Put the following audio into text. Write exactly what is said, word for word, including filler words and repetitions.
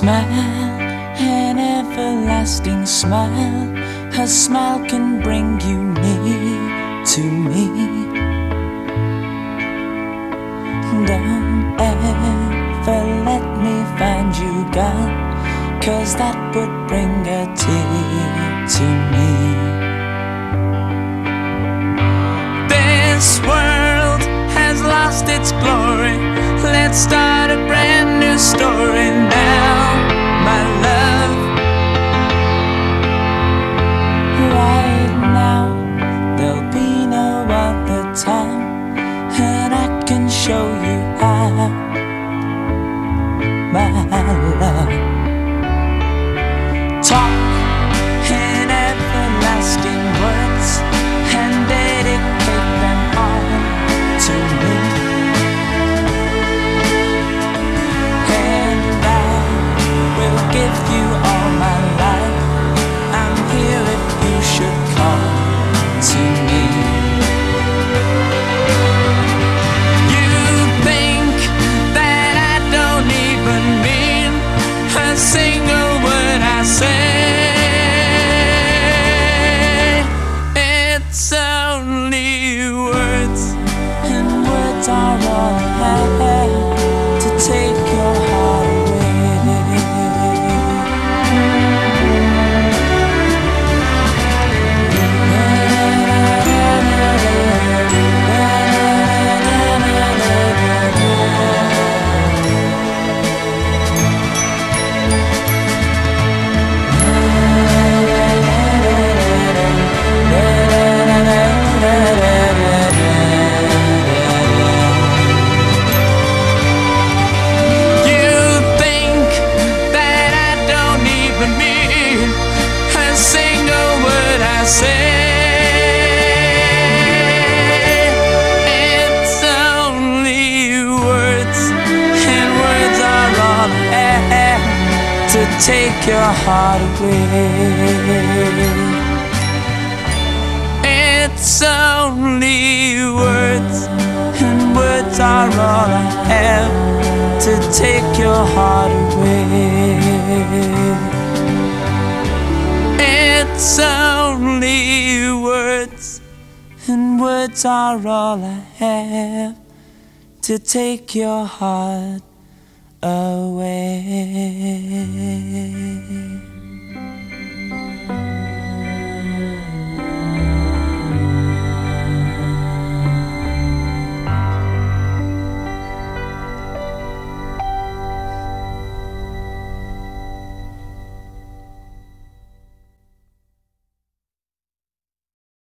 smile, an everlasting smile. Her smile can bring you near to me. Don't ever let me find you gone, 'cause that would bring a tear to me. This world has lost its glory. Let's start a brand new story now, my love. Right now, there'll be no other time, and I can show you how, my love. Talk in everlasting words and dedicate them all to me. And I will give you all my life. I'm here if you should call to me. You think that I don't even mean a single word I say. It's only words, and words are all I have to take your heart away. To take your heart away. It's only words, and words are all I have to take your heart away. It's only words, and words are all I have to take your heart away.